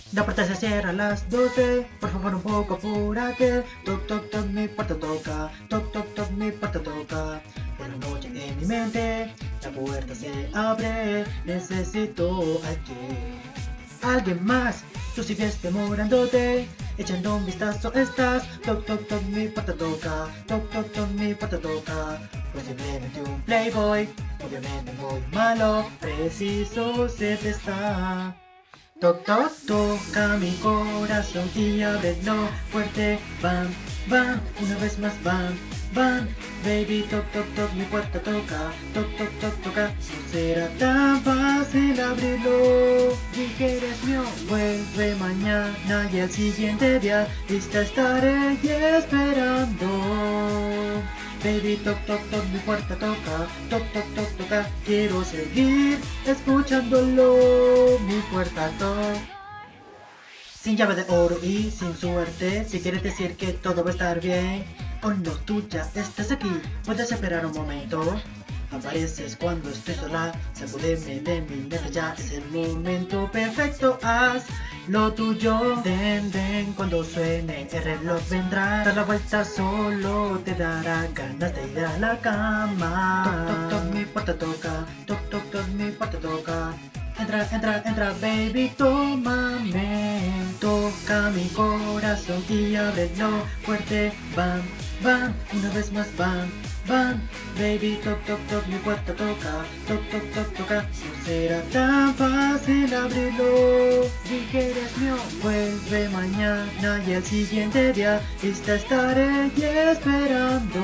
La puerta se cierra a las 12, por favor un poco apúrate. Toc, toc, toc, mi puerta toca. Toc, toc, toc, mi puerta toca. Por la noche en mi mente, la puerta se abre. Necesito alguien más. Tú sigues demorándote, echando un vistazo estás. Toc, toc, toc, mi puerta toca. Toc, toc, toc, mi puerta toca. Posiblemente un playboy, obviamente muy malo. Preciso se te está. Toc, toc, toca mi corazón y ábrelo fuerte. Bam, bam, una vez más bam, bam. Baby, toc, toc, toc, mi puerta toca. Toc, toc, toc, toca. No será tan fácil abrirlo. Di que eres mío, vuelve mañana y al siguiente día lista estaré y esperando. Baby, toc, toc, toc, mi puerta toca. Toc, toc, toc, toca. Quiero seguir escuchándolo. Mi puerta toca. Sin llave de oro y sin suerte, si quieres decir que todo va a estar bien. Oh no, tú ya estás aquí, puedes esperar un momento. Apareces cuando estoy sola, sacúdeme de mi mente, ya es el momento perfecto. Haz lo tuyo, den, den, cuando suene el reloj vendrá. Dar la vuelta solo te dará ganas de ir a la cama. Toc, toc, toc, mi puerta toca. Toc, toc, toc, mi puerta toca. Entra, entra, entra, baby, tómame. Toca mi corazón y ábrelo fuerte. Bam, bam, una vez más, bam, bam. Baby, toc, toc, toc, mi puerta toca. Toc, toc, toc, toca. No será tan fácil abrirlo. Si que eres mío, vuelve mañana y el siguiente día lista estaré y esperando.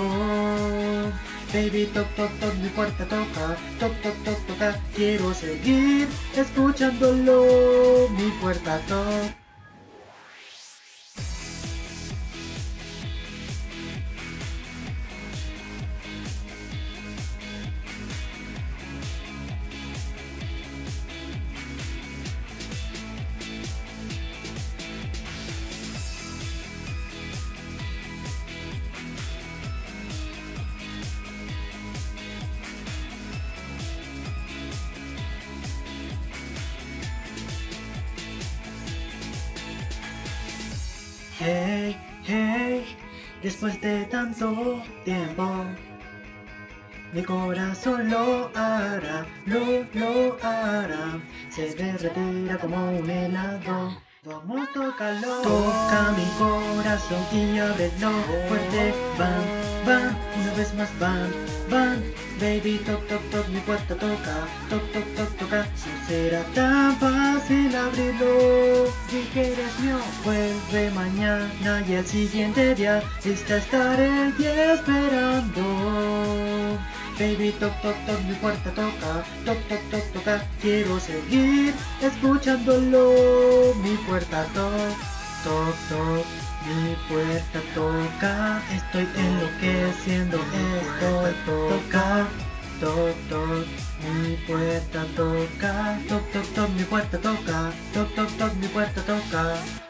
Baby, toc, toc, toc, mi puerta toca. Toc, toc, toc, toca. Quiero seguir escuchándolo. Mi puerta toca. Hey, hey, después de tanto tiempo, mi corazón lo hará, lo hará. Se derretirá como un helado. Vamos, tócalo. Toca mi corazón y ábrelo fuerte. Bam, bam, una vez más, bam, bam. Baby, toc, toc, toc, mi puerta toca. Toc, toc, toc, toca. No será tan fácil abrirlo. Si que eres mío, vuelve mañana y al siguiente día lista estaré y esperando. Baby, toc, toc, toc, mi puerta toca. Toc, toc, toc, toca. Quiero seguir escuchándolo. Mi puerta toc, toc, toc. Mi puerta toca. Estoy enloqueciendo. Estoy toca. Toc, toc. Mi puerta toca. Toc, toc, toc, mi puerta toca. Toc, toc, toc, mi puerta toca.